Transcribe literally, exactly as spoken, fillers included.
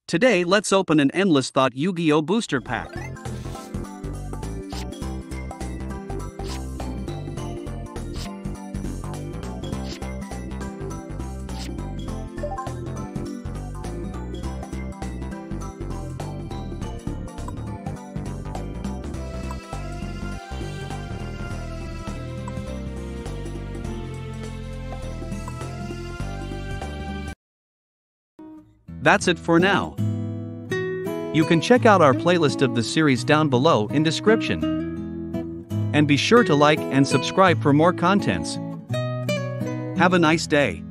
Today let's open an Endless Thought Yu-Gi-Oh! Booster Pack. That's it for now. You can check out our playlist of the series down below in description. And be sure to like and subscribe for more contents. Have a nice day.